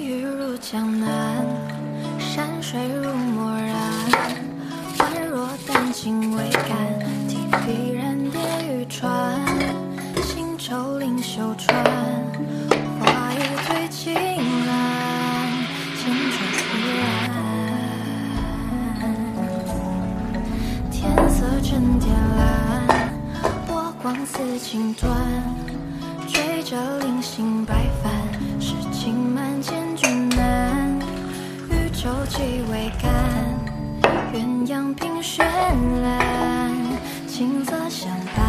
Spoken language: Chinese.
雨如江南，山水如墨染，宛若丹青未干，提笔然叠玉川，新愁临秀川，花一推青蓝，千春依然。天色正靛蓝，波光似锦缎，追着零星白帆，诗情满千军难，渔舟几桅杆，鸳鸯凭绚烂，青色相伴。